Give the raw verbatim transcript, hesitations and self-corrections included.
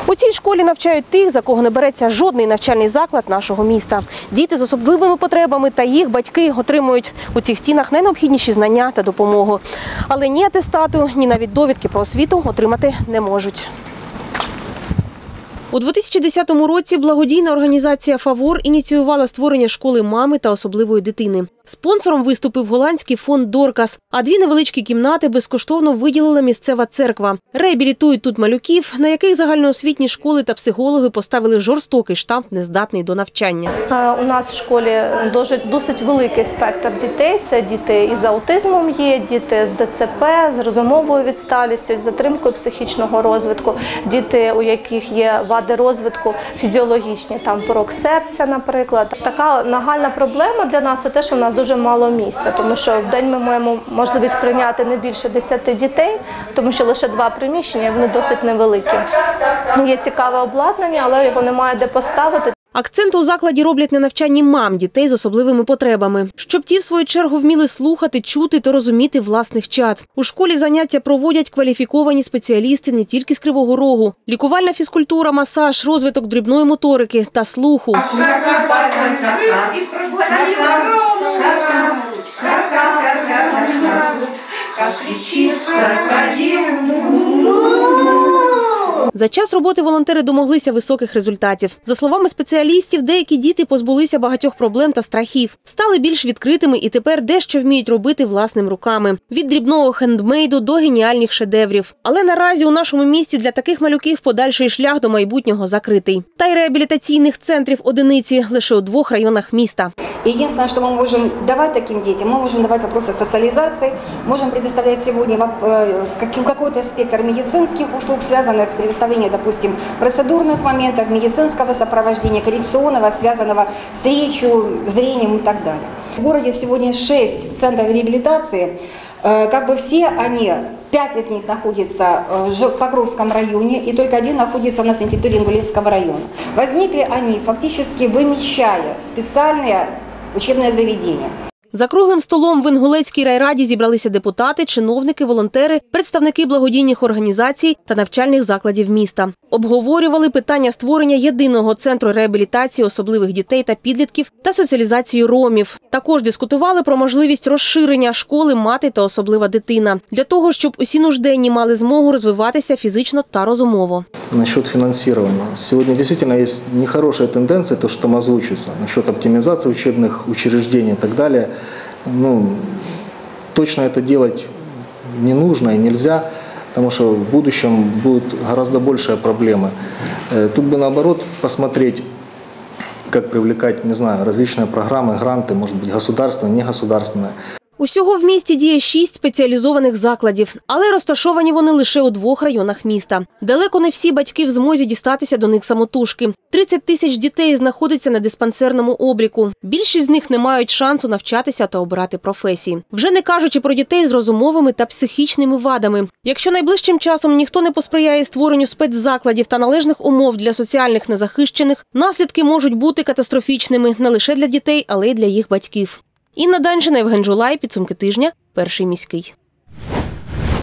У цій школі навчають тих, за кого не береться жодний навчальний заклад нашого міста. Діти з особливими потребами та їх батьки отримують у цих стінах найнеобхідніші знання та допомогу. Але ні атестату, ні навіть довідки про освіту отримати не можуть. У дві тисячі десятому році благодійна організація «Фавор» ініціювала створення школи мами та особливої дитини. Спонсором виступив голландський фонд «Доркас», а дві невеличкі кімнати безкоштовно виділила місцева церква. Реабілітують тут малюків, на яких загальноосвітні школи та психологи поставили жорстокий штамп «нездатний до навчання». У нас в школі досить, досить великий спектр дітей. Це діти із аутизмом є, діти з Д Ц П, з розумовою відсталістю, з затримкою психічного розвитку, діти, у яких є вади розвитку фізіологічні, там порок серця, наприклад. Така нагальна проблема для нас – це те, що в нас дуже мало місця, тому що в день ми маємо можливість прийняти не більше десяти дітей, тому що лише два приміщення, вони досить невеликі. Є цікаве обладнання, але його немає де поставити. Акцент у закладі роблять на навчанні мам дітей з особливими потребами, щоб ті, в свою чергу, вміли слухати, чути та розуміти власних чад. У школі заняття проводять кваліфіковані спеціалісти не тільки з Кривого Рогу. Лікувальна фізкультура, масаж, розвиток дрібної моторики та слуху. За час роботи волонтери домоглися високих результатів. За словами спеціалістів, деякі діти позбулися багатьох проблем та страхів, стали більш відкритими і тепер дещо вміють робити власними руками. Від дрібного хендмейду до геніальних шедеврів. Але наразі у нашому місті для таких малюків подальший шлях до майбутнього закритий. Та й реабілітаційних центрів одиниці лише у двох районах міста. Единственное, что мы можем давать таким детям, мы можем давать вопросы социализации, можем предоставлять сегодня какой-то спектр медицинских услуг, связанных с предоставлением, допустим, процедурных моментов, медицинского сопровождения, коррекционного, связанного с речью, зрением и так далее. В городе сегодня шесть центров реабилитации, как бы все они, пять из них находятся в Покровском районе, и только один находится у нас на территории Ингулецкого района. Возникли они фактически вымещая специальные учебное заведение. За круглим столом в Інгулецькій райраді зібралися депутати, чиновники, волонтери, представники благодійних організацій та навчальних закладів міста. Обговорювали питання створення єдиного центру реабілітації особливих дітей та підлітків та соціалізації ромів. Також дискутували про можливість розширення школи «Мати та особлива дитина» для того, щоб усі нужденні мали змогу розвиватися фізично та розумово. Насчет финансирования. Сегодня действительно есть нехорошая тенденция, то, что там озвучивается, насчет оптимизации учебных учреждений и так далее. Ну, точно это делать не нужно и нельзя, потому что в будущем будут гораздо большие проблемы. Тут бы наоборот посмотреть, как привлекать, не знаю, различные программы, гранты, может быть, государственные, негосударственные. Усього в місті діє шість спеціалізованих закладів, але розташовані вони лише у двох районах міста. Далеко не всі батьки в змозі дістатися до них самотужки. тридцять тисяч дітей знаходиться на диспансерному обліку. Більшість з них не мають шансу навчатися та обирати професії. Вже не кажучи про дітей з розумовими та психічними вадами. Якщо найближчим часом ніхто не посприяє створенню спецзакладів та належних умов для соціальних незахищених, наслідки можуть бути катастрофічними не лише для дітей, але й для їх батьків. Інна Данчина, Євген Жулай, підсумки тижня, Перший міський.